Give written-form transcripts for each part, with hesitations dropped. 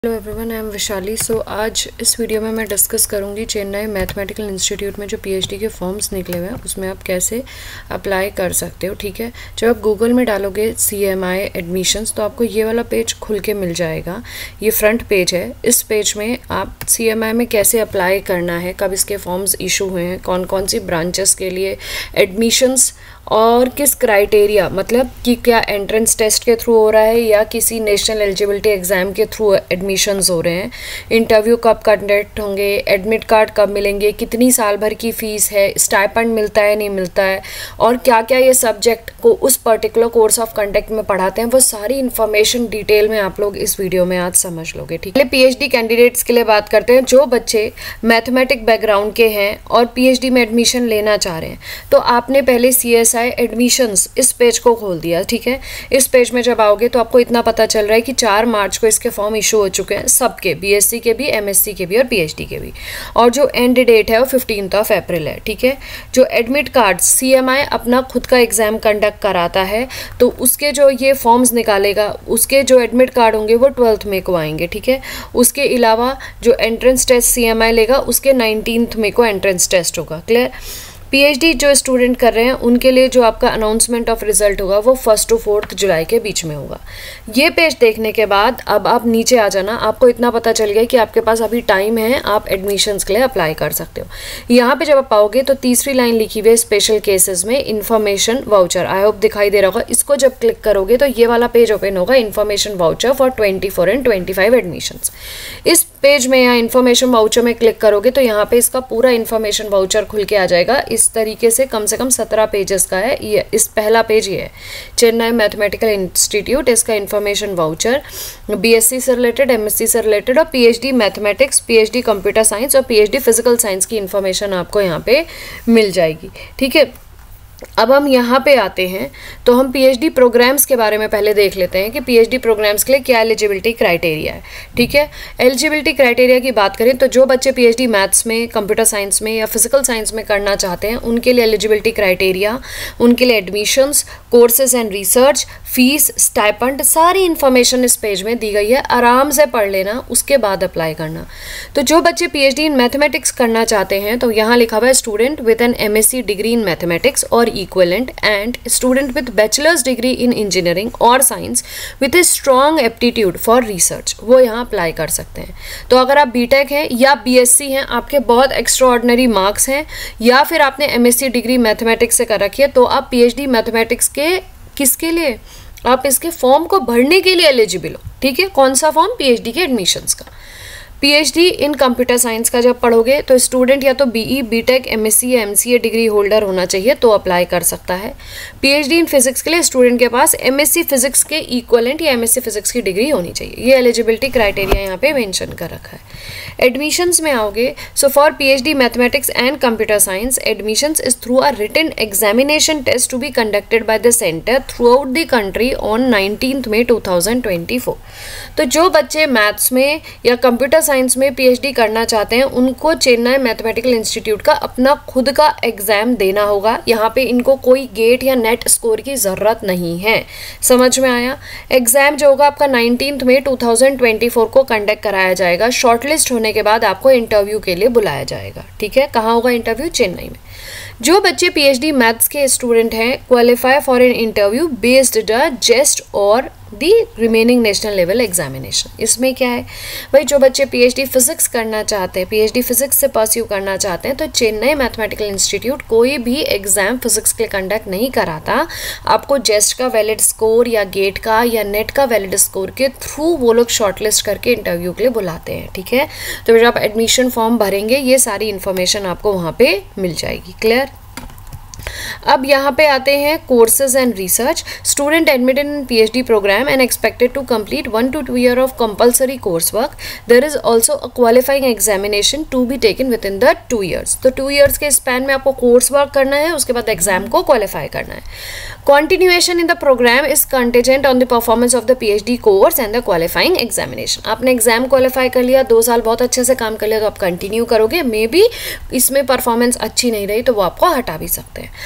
Hello everyone, I am Vishali. आज इस video में मैं डिस्कस करूंगी चेन्नई मैथमेटिकल इंस्टीट्यूट में जो पीएचडी के फॉर्म्स निकले हुए हैं उसमें आप कैसे अप्लाई कर सकते हो। ठीक है, जब आप गूगल में डालोगे CMI एडमिशन्स तो आपको ये वाला पेज खुल के मिल जाएगा। ये फ्रंट पेज है। इस पेज में आप CMI में कैसे अप्लाई करना है, कब इसके फॉर्म्स इशू हुए हैं, कौन कौन सी ब्रांचेस के लिए एडमिशन्स और किस क्राइटेरिया, मतलब कि क्या एंट्रेंस टेस्ट के थ्रू हो रहा है या किसी नेशनल एलिजिबिलिटी एग्ज़ाम के थ्रू एडमिशन्स हो रहे हैं, इंटरव्यू कब कंडक्ट होंगे, एडमिट कार्ड कब मिलेंगे, कितनी साल भर की फ़ीस है, स्टाइपेंड मिलता है नहीं मिलता है, और क्या क्या ये सब्जेक्ट को उस पर्टिकुलर कोर्स ऑफ कंडक्ट में पढ़ाते हैं, वो सारी इन्फॉर्मेशन डिटेल में आप लोग इस वीडियो में आज समझ लोगे। ठीक है, PhD कैंडिडेट्स के लिए बात करते हैं। जो बच्चे मैथमेटिक बैकग्राउंड के हैं और PhD में एडमिशन लेना चाह रहे हैं तो आपने पहले CSI एडमिशन्स इस पेज को खोल दिया। ठीक है, इस पेज में जब आओगे तो आपको इतना पता चल रहा है कि 4 मार्च को इसके फॉर्म इशू हो चुके हैं, सबके, BSc के भी, MSc के भी और PhD के भी, और जो एंड डेट है वो 15 अप्रैल है। ठीक है, जो एडमिट कार्ड CMI अपना खुद का एग्ज़ाम कंडक्ट कराता है तो उसके जो ये फॉर्म्स निकालेगा उसके जो एडमिट कार्ड होंगे वो 12 मई को आएंगे। ठीक है, उसके अलावा जो एंट्रेंस टेस्ट CMI लेगा उसके 19 मई को एंट्रेंस टेस्ट होगा। क्लियर। PhD जो स्टूडेंट कर रहे हैं उनके लिए जो आपका अनाउंसमेंट ऑफ रिजल्ट होगा वो 1 to 4 जुलाई के बीच में होगा। ये पेज देखने के बाद अब आप नीचे आ जाना, आपको इतना पता चल गया कि आपके पास अभी टाइम है, आप एडमिशन्स के लिए अप्लाई कर सकते हो। यहाँ पे जब आप पाओगे तो तीसरी लाइन लिखी हुई है स्पेशल केसेस में इन्फॉर्मेशन वाउचर, आई होप दिखाई दे रहा होगा। इसको जब क्लिक करोगे तो ये वाला पेज ओपन होगा, information voucher for 24 and 25 admissions. इस पेज में यहाँ इन्फॉर्मेशन वाउचर में क्लिक करोगे तो यहाँ पे इसका पूरा इन्फॉर्मेशन वाउचर खुल के आ जाएगा। इस तरीके से कम 17 पेजेस का है ये। इस पहला पेज ये है, चेन्नई मैथमेटिकल इंस्टीट्यूट, इसका इन्फॉर्मेशन वाउचर BSc से रिलेटेड, MSc से रिलेटेड और PhD mathematics, PhD computer science और PhD फिजिकल साइंस की इन्फॉर्मेशन आपको यहाँ पे मिल जाएगी। ठीक है, अब हम यहाँ पे आते हैं तो हम PhD प्रोग्राम्स के बारे में पहले देख लेते हैं कि PhD प्रोग्राम्स के लिए क्या एलिजिबिलिटी क्राइटेरिया है। ठीक है, एलिजिबिलिटी क्राइटेरिया की बात करें तो जो बच्चे PhD मैथ्स में, कंप्यूटर साइंस में या फिजिकल साइंस में करना चाहते हैं उनके लिए एलिजिबिलिटी क्राइटेरिया, उनके लिए admissions, courses and research, fees, stipend, सारी इन्फॉर्मेशन इस पेज में दी गई है। आराम से पढ़ लेना, उसके बाद अप्लाई करना। तो जो बच्चे PhD इन मैथमेटिक्स करना चाहते हैं तो यहाँ लिखा हुआ है student with an MSc degree in mathematics और equivalent and student with bachelor's degree in engineering or science with a strong aptitude for research, वो यहाँ अप्लाई कर सकते हैं। तो अगर आप BTech हैं या BSc हैं, आपके बहुत एक्स्ट्राऑर्डिनरी मार्क्स हैं, या फिर आपने MSc डिग्री मैथमेटिक्स से कर रखी है, तो आप PhD मैथमेटिक्स के किसके लिए, आप इसके फॉर्म को भरने के लिए एलिजिबल हो। ठीक है, कौन सा फॉर्म? PhD के एडमिशन्स का। PhD इन कंप्यूटर साइंस का जब पढ़ोगे तो स्टूडेंट या तो BE, BTech, MSc या MCA डिग्री होल्डर होना चाहिए तो अप्लाई कर सकता है। PhD इन फिजिक्स के लिए स्टूडेंट के पास MSc फिजिक्स के इक्वलेंट या MSc फिजिक्स की डिग्री होनी चाहिए। ये एलिजिबिलिटी क्राइटेरिया यहाँ पे मेंशन कर रखा है। एडमिशन्स में आओगे, so for PhD mathematics and computer science admissions is through a written examination test to be conducted by the centre throughout the country on 19 May 2024। तो जो बच्चे मैथ्स में या कंप्यूटर साइंस में PhD करना चाहते हैं उनको चेन्नई मैथमेटिकल इंस्टीट्यूट का अपना खुद का एग्जाम देना होगा। यहाँ पे इनको कोई गेट या नेट स्कोर की ज़रूरत नहीं है। समझ में आया? एग्जाम जो होगा आपका 19 मई 2024 को कंडक्ट कराया जाएगा। शॉर्टलिस्ट होने के बाद आपको इंटरव्यू के लिए बुलाया जाएगा। ठीक है, कहाँ होगा इंटरव्यू? चेन्नई में। जो बच्चे PhD मैथ्स के स्टूडेंट हैं qualify for an interview based the JEST और the remaining national level examination. इसमें क्या है भाई, जो बच्चे PhD फिजिक्स करना चाहते हैं, PhD फिजिक्स से परस्यू करना चाहते हैं, तो चेन्नई मैथमेटिकल इंस्टीट्यूट कोई भी एग्जाम फिजिक्स के लिए कंडक्ट नहीं कराता। आपको जेस्ट का वैलिड स्कोर या गेट का या नेट का वैलिड स्कोर के थ्रू वो लोग शॉर्टलिस्ट करके इंटरव्यू के लिए बुलाते हैं। ठीक है, तो जब आप एडमिशन फॉर्म भरेंगे ये सारी इन्फॉर्मेशन आपको वहाँ पे मिल जाएगी। क्लियर। अब यहाँ पे आते हैं courses and research. Student admitted in PhD program and expected to complete 1 to 2 year of compulsory course work. There is also a qualifying examination to be taken within the 2 years। तो 2 years के span में आपको course work करना है, उसके बाद exam को qualify करना है। Continuation in the program is contingent on the performance of the PhD course and the qualifying examination. आपने एग्जाम क्वालिफाई कर लिया, 2 साल बहुत अच्छे से काम कर लिया तो आप कंटिन्यू करोगे। मे बी इसमें परफॉर्मेंस अच्छी नहीं रही तो वो आपको हटा भी सकते हैं।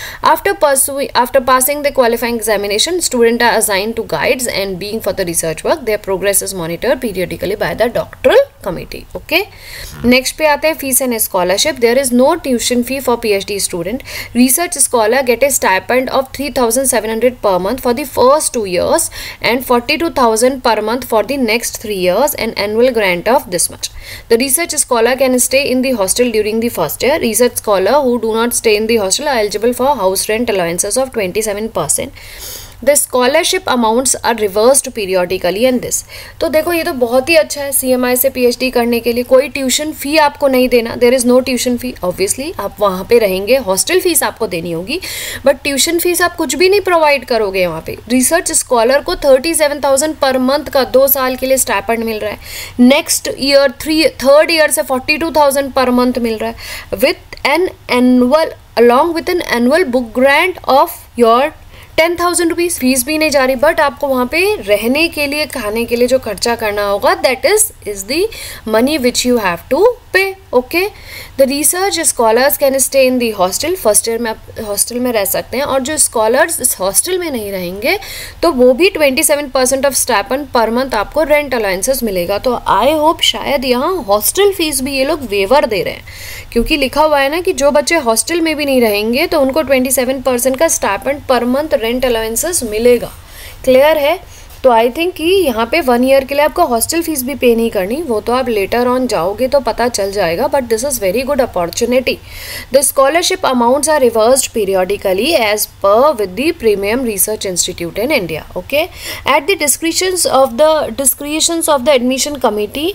After passing the qualifying examination, students are assigned to guides and being for the research work. Their progress is monitored periodically by the doctoral committee. Okay. Next पे आते हैं fees and scholarship. There is no tuition fee for PhD student. Research scholar get a stipend of 3,700 per month for the first 2 years and 42,000 per month for the next 3 years and annual grant of this much. The research scholar can stay in the hostel during the first year. Research scholar who do not stay in the hostel are eligible for house rent allowances of 27%. The scholarship amounts are reversed periodically and this. तो देखो ये तो बहुत ही अच्छा है CMI से PhD करने के लिए. कोई ट्यूशन फ़ी आपको नहीं देना. There is no tuition fee. Obviously आप वहाँ पे रहेंगे, हॉस्टल फीस आपको देनी होगी, बट ट्यूशन फीस आप कुछ भी नहीं प्रोवाइड करोगे वहाँ पे. रिसर्च स्कॉलर को 37,000 पर मंथ का 2 साल के लिए स्टाइपेंड मिल रहा है. नेक्स्ट ईयर थर्ड ईयर से 42,000 पर मंथ मिल रहा है with an annual along with an annual book grant of your 10,000 rupees. फीस भी नहीं जा रही, बट आपको वहाँ पे रहने के लिए, खाने के लिए जो खर्चा करना होगा, that is the money which you have to pay. Okay. The research scholars can stay in the hostel. First year में आप हॉस्टल में रह सकते हैं, और जो स्कॉलर्स इस हॉस्टल में नहीं रहेंगे तो वो भी 27% ऑफ स्टाइपेंड पर मंथ आपको रेंट अलाउंसेस मिलेगा. तो आई होप शायद यहाँ हॉस्टल फीस भी ये लोग वेवर दे रहे हैं, क्योंकि लिखा हुआ है ना कि जो बच्चे हॉस्टल में भी नहीं रहेंगे तो उनको 27% का stipend per month rent allowances मिलेगा. क्लियर है? तो आई थिंक कि यहाँ पे 1 ईयर के लिए आपको हॉस्टल फीस भी पे नहीं करनी, वो तो आप लेटर ऑन जाओगे तो पता चल जाएगा, but this is very good opportunity. The scholarship amounts are reversed periodically as per with the premium research institute in India. Okay. At the discretions of the admission committee,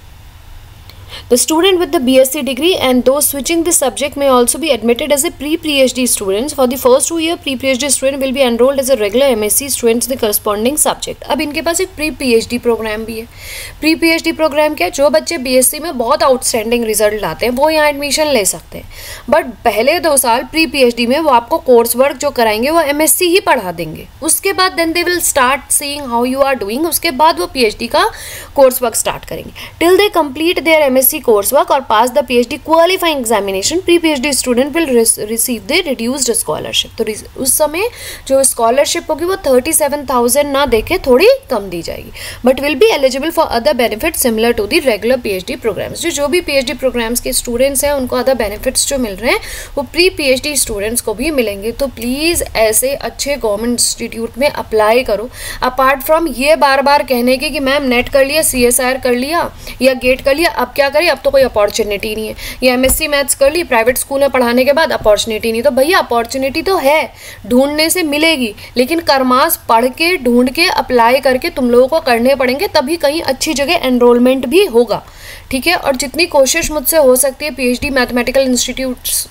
the student with the BSc degree and those switching the subject may also be admitted as a pre-PhD students. For the first 2 year, pre-PhD student will be enrolled as a regular MSc students in the corresponding subject. अब इनके पास एक pre-PhD programme भी है. pre-PhD programme क्या है? जो बच्चे BSc में बहुत आउटस्टैंडिंग रिजल्ट लाते हैं वो यहाँ एडमिशन ले सकते हैं, बट पहले 2 साल pre-PhD में वो आपको कोर्स वर्क जो कराएंगे वो MSc ही पढ़ा देंगे. उसके बाद then they will start seeing how you are doing. उसके बाद वो PhD का कोर्स वर्क स्टार्ट करेंगे. Till they complete their MSc coursework or pass the PhD qualifying examination, pre-PhD student will receive the reduced scholarship. तो उस समय जो scholarship होगी वो 37,000 ना देके थोड़ी कम दी जाएगी, but will be eligible for other benefit similar to the regular PhD programs. जो भी PhD प्रोग्राम्स के स्टूडेंट्स हैं उनको अदर बेनिफिट्स जो मिल रहे हैं वो pre-PhD स्टूडेंट्स को भी मिलेंगे. तो प्लीज़ ऐसे अच्छे गवर्नमेंट इंस्टीट्यूट में अप्लाई करो, अपार्ट फ्रॉम ये बार बार कहने के कि मैम नेट कर लिया, CSIR कर लिया या गेट कर लिया, अब क्या करें, अब तो कोई अपॉर्चुनिटी नहीं है. या MSc मैथ्स कर ली, प्राइवेट स्कूल में पढ़ाने के बाद अपॉर्चुनिटी नहीं. तो भैया अपॉर्चुनिटी तो है, ढूंढने से मिलेगी, लेकिन करमास पढ़ के ढूंढ के अप्लाई करके तुम लोगों को करने पड़ेंगे, तभी कहीं अच्छी जगह एनरोलमेंट भी होगा. ठीक है. और जितनी कोशिश मुझसे हो सकती है PhD मैथमेटिकल इंस्टीट्यूट्स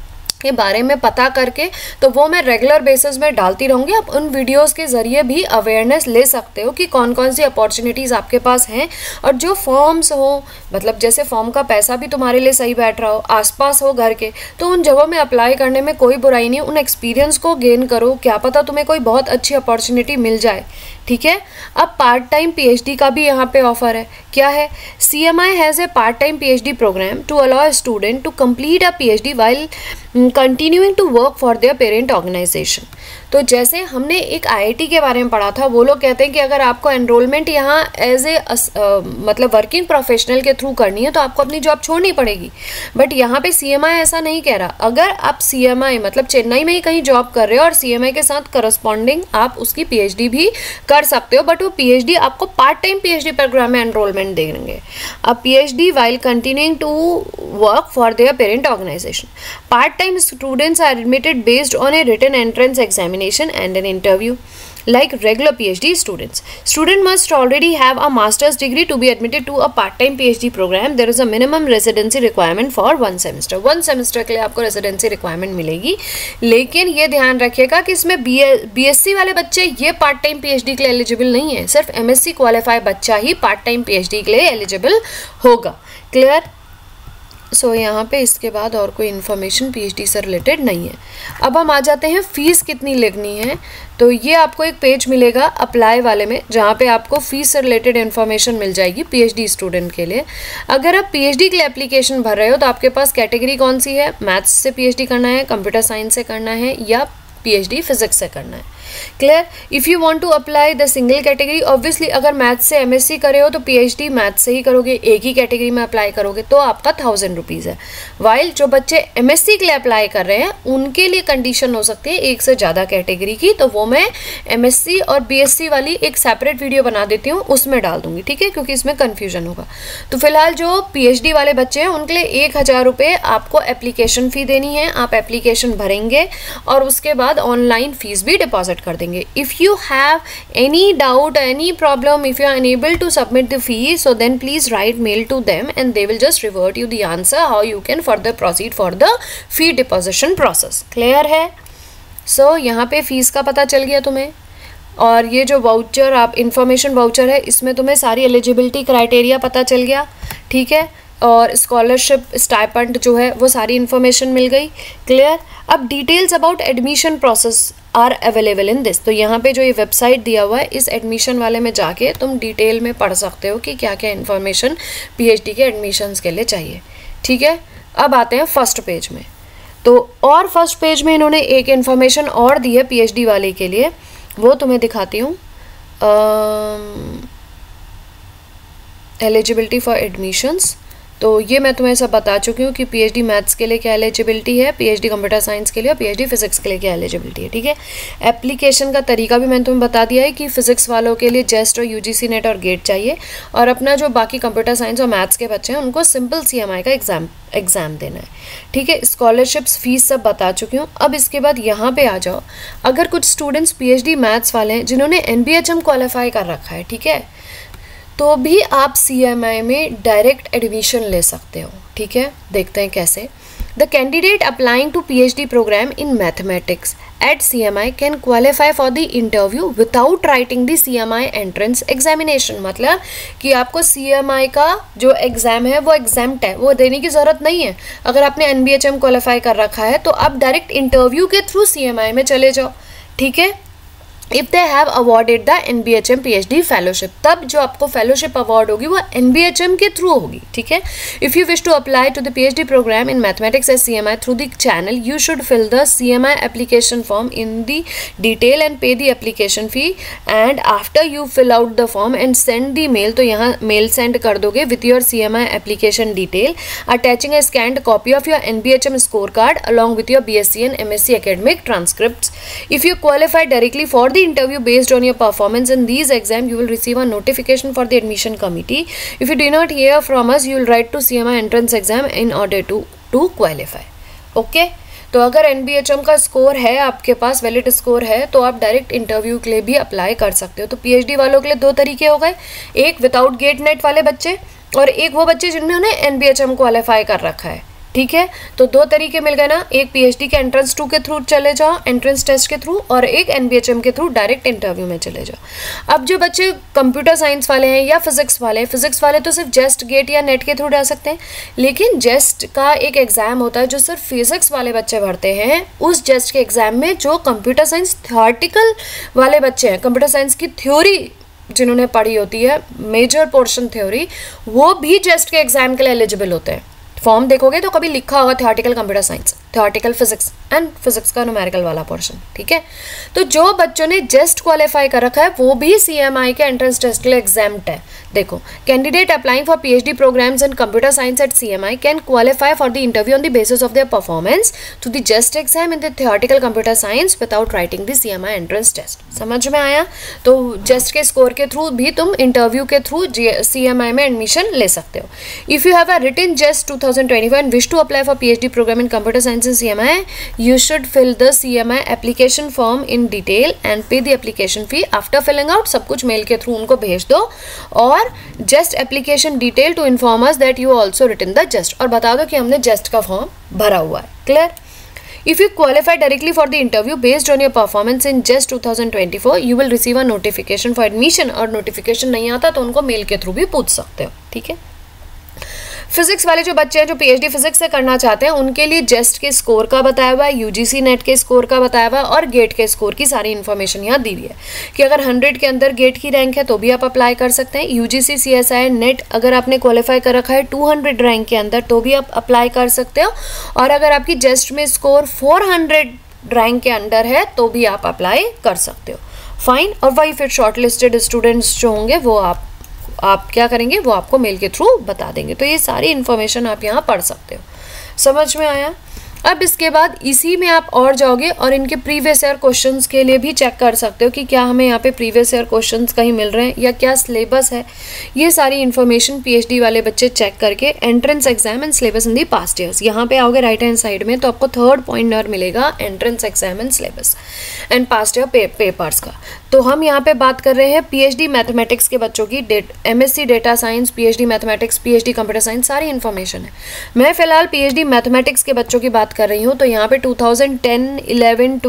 के बारे में पता करके, तो वो मैं रेगुलर बेसिस में डालती रहूँगी. आप उन वीडियोस के ज़रिए भी अवेयरनेस ले सकते हो कि कौन कौन सी अपॉर्चुनिटीज़ आपके पास हैं, और जो फॉर्म्स हो, मतलब जैसे फॉर्म का पैसा भी तुम्हारे लिए सही बैठ रहा हो, आसपास हो घर के, तो उन जगहों में अप्लाई करने में कोई बुराई नहीं. उन एक्सपीरियंस को गेन करो, क्या पता तुम्हें कोई बहुत अच्छी अपॉर्चुनिटी मिल जाए. ठीक है. अब पार्ट टाइम PhD का भी यहाँ पे ऑफर है. क्या है? CMI has a part time PhD program to allow student to complete a PhD while continuing to work for their parent organisation. तो जैसे हमने एक IIT के बारे में पढ़ा था, वो लोग कहते हैं कि अगर आपको एनरोलमेंट यहाँ एज ए मतलब वर्किंग प्रोफेशनल के थ्रू करनी है तो आपको अपनी जॉब छोड़नी पड़ेगी, बट यहाँ पे CMI ऐसा नहीं कह रहा. अगर आप CMI मतलब चेन्नई में ही कहीं जॉब कर रहे हो और CMI के साथ करस्पॉन्डिंग आप उसकी PhD भी कर सकते हो, बट वो PhD आपको पार्ट टाइम PhD प्रोग्राम में एनरोलमेंट देंगे. अब PhD while continuing to work for their parent organisation. Part time students are admitted based on a written entrance examination and an interview like regular PhD students. Student must already have a master's degree to be admitted to a part-time PhD program. There is a minimum residency requirement for 1 semester. 1 semester के लिए आपको residency requirement मिलेगी, लेकिन ये ध्यान रखिएगा कि इसमें BSc वाले बच्चे ये पार्ट टाइम PhD के लिए एलिजिबल नहीं है. सिर्फ MSc क्वालिफाई बच्चा ही पार्ट टाइम PhD के लिए एलिजिबल होगा. क्लियर? सो यहाँ पे इसके बाद और कोई इन्फॉर्मेशन पीएचडी से रिलेटेड नहीं है। अब हम आ जाते हैं फ़ीस कितनी लगनी है। तो ये आपको एक पेज मिलेगा अप्लाई वाले में, जहाँ पे आपको फ़ीस से रिलेटेड इन्फॉर्मेशन मिल जाएगी पीएचडी स्टूडेंट के लिए। अगर आप पीएचडी के लिए एप्लीकेशन भर रहे हो तो आपके पास कैटेगरी कौन सी है, मैथ्स से पीएचडी करना है, कंप्यूटर साइंस से करना है, या पीएचडी फिजिक्स से करना है। Clear? If you want to apply the single category, obviously अगर मैथ्स से एमएससी करे हो तो पीएचडी मैथ्स से ही करोगे, एक ही कैटेगरी में अप्लाई करोगे तो आपका 1000 रुपीज़ है। वाइल जो बच्चे एमएससी के लिए अप्लाई कर रहे हैं उनके लिए कंडीशन हो सकती है एक से ज़्यादा कैटेगरी की, तो वो मैं एमएससी और बीएससी वाली एक सेपरेट वीडियो बना देती हूँ, उसमें डाल दूंगी, ठीक है, क्योंकि इसमें कन्फ्यूजन होगा। तो फिलहाल जो पीएचडी वाले बच्चे हैं उनके लिए 1000 रुपये आपको एप्लीकेशन फ़ी देनी है। आप एप्लीकेशन भरेंगे और उसके बाद ऑनलाइन फीस भी डिपॉजिट कर देंगे। If you have any doubt, any problem, if you are unable to submit the fee, so then please write mail to them and they will just revert you the answer how you can further proceed for the fee deposition process. Clear है? So यहाँ पे fees का पता चल गया तुम्हें, और ये जो वाउचर आप इन्फॉर्मेशन वाउचर है इसमें तुम्हें सारी एलिजिबिलिटी क्राइटेरिया पता चल गया, ठीक है, और स्कॉलरशिप स्टाइपेंड जो है वो सारी इन्फॉर्मेशन मिल गई। क्लियर? अब details about admission process are available in this. तो यहाँ पे जो ये वेबसाइट दिया हुआ है इस एडमिशन वाले में जाके तुम डिटेल में पढ़ सकते हो कि क्या क्या इन्फॉर्मेशन पीएचडी के एडमिशन्स के लिए चाहिए, ठीक है। अब आते हैं फर्स्ट पेज में। तो और फर्स्ट पेज में इन्होंने एक इन्फॉर्मेशन और दी है पीएचडी वाले के लिए, वो तुम्हें दिखाती हूँ। एलिजिबिलिटी फॉर एडमिशन्स, तो ये मैं तुम्हें सब बता चुकी हूँ कि पीएचडी मैथ्स के लिए क्या एलिजिबिलिटी है, पीएचडी कंप्यूटर साइंस के लिए और पीएचडी फिजिक्स के लिए क्या एलिजिबिलिटी है, ठीक है। एप्लीकेशन का तरीका भी मैंने तुम्हें बता दिया है कि फिजिक्स वालों के लिए जेस्ट और यूजीसी नेट और गेट चाहिए, और अपना जो बाकी कंप्यूटर साइंस और मैथ्स के बच्चे हैं उनको सिंपल सीएमआई का एग्ज़ाम देना है, ठीक है। स्कॉलरशिप्स फीस सब बता चुकी हूँ। अब इसके बाद यहाँ पे आ जाओ, अगर कुछ स्टूडेंट्स पीएचडी मैथ्स वाले हैं जिन्होंने एनबीएचएम क्वालिफाई कर रखा है, ठीक है, तो भी आप सीएमआई में डायरेक्ट एडमिशन ले सकते हो, ठीक है। देखते हैं कैसे। The candidate applying to PhD program in mathematics at CMI can qualify for the interview without writing the CMI entrance examination. मतलब कि आपको सीएमआई का जो एग्ज़ाम है वो एग्जाम्प्ट है, वो देने की ज़रूरत नहीं है। अगर आपने एनबीएचएम क्वालिफाई कर रखा है तो आप डायरेक्ट इंटरव्यू के थ्रू सीएमआई में चले जाओ, ठीक है। If they have awarded the NBHM PhD fellowship, तब जो आपको फेलोशिप अवार्ड होगी वो NBHM के थ्रू होगी, ठीक है। If you wish to apply to the PhD program in mathematics at CMI through the channel, you should fill the CMI application form in the detail and pay the application fee, and after you fill out the form and send the mail, तो यहाँ mail send कर दोगे with your CMI application detail attaching a scanned copy of your NBHM score card along with your BSc and MSc academic transcripts. If you qualify directly for the interview based on your performance in these exams, you will receive a notification for the admission committee. If you do not hear from us, you will write to CMI entrance exam in order to qualify. Okay? तो अगर NBHM का score है आपके पास, valid score है, तो आप direct interview के लिए भी अप्लाई कर सकते हो। तो पीएचडी वालों के लिए दो तरीके हो गए, एक विदाउट गेट नेट वाले बच्चे और एक वो बच्चे जिन्होंने NBHM क्वालिफाई कर रखा है, ठीक है। तो दो तरीके मिल गए ना, एक पीएचडी के एंट्रेंस 2 के थ्रू चले जाओ, एंट्रेंस टेस्ट के थ्रू, और एक NBHM के थ्रू डायरेक्ट इंटरव्यू में चले जाओ। अब जो बच्चे कंप्यूटर साइंस वाले हैं या फिजिक्स वाले तो सिर्फ जेस्ट गेट या नेट के थ्रू जा सकते हैं, लेकिन जेस्ट का एक एग्ज़ाम होता है जो सिर्फ फिजिक्स वाले बच्चे भरते हैं। उस जेस्ट के एग्ज़ाम में जो कंप्यूटर साइंस थ्योरेटिकल वाले बच्चे हैं, कंप्यूटर साइंस की थ्योरी जिन्होंने पढ़ी होती है, मेजर पोर्शन थ्योरी, वो भी जेस्ट के एग्ज़ाम के लिए एलिजिबल होते हैं। फॉर्म देखोगे तो कभी लिखा होगा theoretical computer science, theoretical physics and physics का न्यूमेरिकल वाला पोर्शन, ठीक है। तो जो बच्चों ने जस्ट क्वालिफाई कर रखा है वो भी सीएमआई के एंट्रेंस टेस्ट के लिए एग्जाम्प्ट है। देखो, candidate applying for PhD programs in computer science at CMI can qualify for the interview on the basis of their performance to the JEST exam in the theoretical computer science without writing the CMI entrance test. समझ में आया? तो just के score के through भी तुम interview के through CMI में एडमिशन ले सकते हो। If you have a written JEST 2025 and wish to apply for PhD program in computer science in CMI, you should fill the CMI application form in detail and pay the application fee. After filling out, सब कुछ mail के through उनको भेज दो, और just application detail to inform us that you also written the just, और बता दो कि हमने just का फॉर्म भरा हुआ है। Clear? If you qualify directly for the interview based on your performance in just 2024, you will receive a notification for admission, और notification नहीं आता तो उनको मेल के थ्रू भी पूछ सकते हो, ठीक है। फिजिक्स वाले जो बच्चे हैं जो पीएचडी फिजिक्स से करना चाहते हैं उनके लिए जेस्ट के स्कोर का बताया हुआ है, यूजीसी नेट के स्कोर का बताया हुआ है और गेट के स्कोर की सारी इन्फॉर्मेशन यहाँ दी हुई है कि अगर 100 के अंदर गेट की रैंक है तो भी आप अप्लाई कर सकते हैं। यूजीसी सीएसआई नेट अगर आपने क्वालिफाई कर रखा है 200 रैंक के अंदर तो भी आप अप्लाई कर सकते हो, और अगर आपकी जेस्ट में स्कोर 400 रैंक के अंडर है तो भी आप अप्लाई कर सकते हो। फाइन। और वही फिर शॉर्टलिस्टेड स्टूडेंट्स जो होंगे वो आप क्या करेंगे, वो आपको मेल के थ्रू बता देंगे। तो ये सारी इन्फॉर्मेशन आप यहाँ पढ़ सकते हो। समझ में आया? अब इसके बाद इसी में आप और जाओगे और इनके प्रीवियस ईयर क्वेश्चंस के लिए भी चेक कर सकते हो कि क्या हमें यहाँ पे प्रीवियस ईयर क्वेश्चंस कहीं मिल रहे हैं या क्या सिलेबस है। ये सारी इन्फॉर्मेशन पीएचडी वाले बच्चे चेक करके entrance exam and syllabus in the past years, यहाँ पे आओगे राइट हैंड साइड में तो आपको 3rd पॉइंटर मिलेगा entrance exam and syllabus and past year papers का। तो हम यहाँ पे बात कर रहे हैं पीएचडी मैथमेटिक्स के बच्चों की, MSc data science, PhD mathematics, PhD computer science, सारी इन्फॉर्मेशन है। मैं फिलहाल पीएचडी मैथमेटिक्स के बच्चों की बात कर रही हूँ। तो यहाँ पे 2010, 11,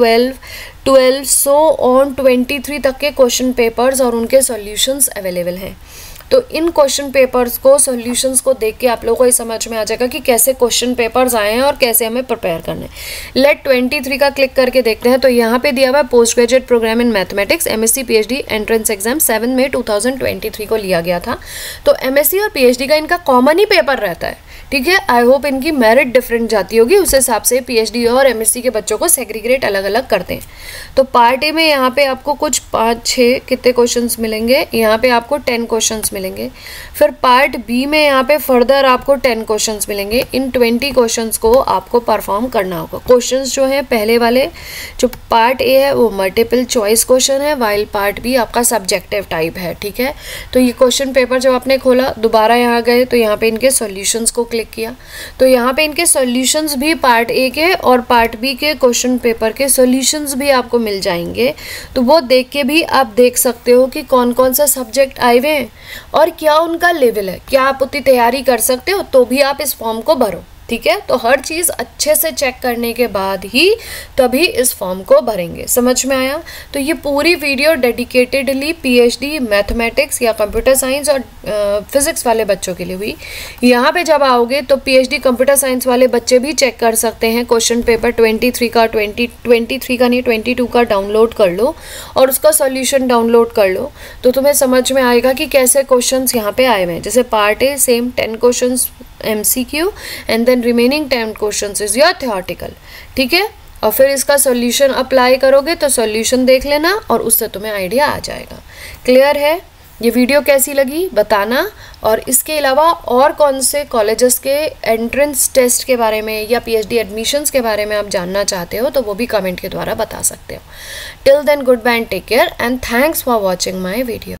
12 सो ऑन 23 तक के क्वेश्चन पेपर्स और उनके सॉल्यूशंस अवेलेबल हैं। तो इन क्वेश्चन पेपर्स को, सॉल्यूशंस को देख के आप लोगों को ये समझ में आ जाएगा कि कैसे क्वेश्चन पेपर्स आए हैं और कैसे हमें प्रिपेयर करना है। लेट 23 का क्लिक करके देखते हैं। तो यहाँ पे दिया हुआ है post graduate program in mathematics MSc PhD entrance exam 7 मई 2023 को लिया गया था। तो एमएससी और पीएचडी का इनका कॉमन ही पेपर रहता है, ठीक है। आई होप इनकी मेरिट डिफरेंट जाती होगी, उस हिसाब से पीएचडी और एमएससी के बच्चों को सेग्रीगेट अलग अलग करते हैं। तो पार्ट ए में यहाँ पे आपको कुछ 5-6 कितने क्वेश्चंस मिलेंगे, यहाँ पे आपको 10 क्वेश्चंस मिलेंगे। फिर पार्ट बी में यहाँ पे फर्दर आपको 10 क्वेश्चंस मिलेंगे। इन 20 क्वेश्चंस को आपको परफॉर्म करना होगा। क्वेश्चंस जो हैं पहले वाले, जो पार्ट ए है वो मल्टीपल चॉइस क्वेश्चन है, वाइल पार्ट बी आपका सब्जेक्टिव टाइप है, ठीक है। तो ये क्वेश्चन पेपर जब आपने खोला, दोबारा यहाँ गए तो यहाँ पे इनके सॉल्यूशंस को क्लिक किया तो यहाँ पे इनके सॉल्यूशंस भी पार्ट ए के और पार्ट बी के क्वेश्चन पेपर के सॉल्यूशंस भी आपको मिल जाएंगे। तो वो देख के भी आप देख सकते हो कि कौन कौन सा सब्जेक्ट आए हुए हैं और क्या उनका लेवल है, क्या आप उतनी तैयारी कर सकते हो, तो भी आप इस फॉर्म को भरो, ठीक है। तो हर चीज़ अच्छे से चेक करने के बाद ही तभी इस फॉर्म को भरेंगे। समझ में आया? तो ये पूरी वीडियो डेडिकेटेडली पीएचडी मैथमेटिक्स या कंप्यूटर साइंस और फिजिक्स वाले बच्चों के लिए हुई। यहाँ पे जब आओगे तो पीएचडी कंप्यूटर साइंस वाले बच्चे भी चेक कर सकते हैं क्वेश्चन पेपर 23 का 23 का नहीं 22 का डाउनलोड कर लो और उसका सॉल्यूशन डाउनलोड कर लो, तो तुम्हें समझ में आएगा कि कैसे क्वेश्चंस यहाँ पे आए हुए हैं। जैसे part A same 10 questions MCQ and then remaining 10 questions is your theoretical, ठीक है। और फिर इसका सॉल्यूशन अप्लाई करोगे तो सॉल्यूशन देख लेना और उससे तुम्हें आइडिया आ जाएगा। क्लियर है? ये वीडियो कैसी लगी बताना, और इसके अलावा और कौन से कॉलेजेस के एंट्रेंस टेस्ट के बारे में या पीएचडी एडमिशन्स के बारे में आप जानना चाहते हो तो वो भी कमेंट के द्वारा बता सकते हो। Till then goodbye and take care and thanks for watching my video.